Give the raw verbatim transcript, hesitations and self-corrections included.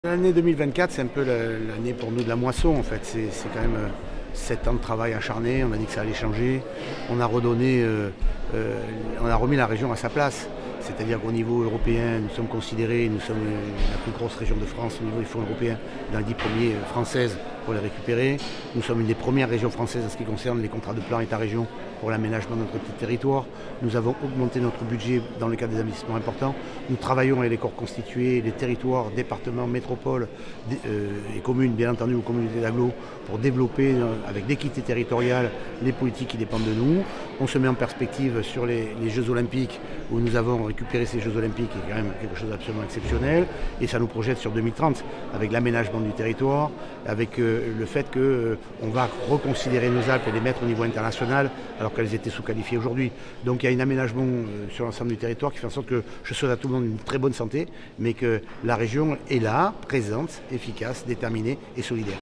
L'année deux mille vingt-quatre, c'est un peu l'année pour nous de la moisson en fait. C'est quand même sept ans de travail acharné, on a dit que ça allait changer. On a redonné, euh, euh, on a remis la région à sa place. C'est-à-dire qu'au niveau européen, nous sommes considérés, nous sommes la plus grosse région de France au niveau des fonds européens, dans les dix premiers françaises pour les récupérer. Nous sommes une des premières régions françaises en ce qui concerne les contrats de plan État-région pour l'aménagement de notre petit territoire. Nous avons augmenté notre budget dans le cadre des investissements importants. Nous travaillons avec les corps constitués, les territoires, départements, métropoles euh, et communes, bien entendu, aux communautés d'agglo, pour développer euh, avec l'équité territoriale les politiques qui dépendent de nous. On se met en perspective sur les, les Jeux Olympiques où nous avons récupéré ces Jeux Olympiques, qui est quand même quelque chose d'absolument exceptionnel. Et ça nous projette sur deux mille trente avec l'aménagement du territoire, avec euh, le fait qu'on euh, va reconsidérer nos Alpes et les mettre au niveau international alors qu'elles étaient sous-qualifiées aujourd'hui. Donc il y a un aménagement euh, sur l'ensemble du territoire qui fait en sorte que je souhaite à tout le monde une très bonne santé, mais que la région est là, présente, efficace, déterminée et solidaire.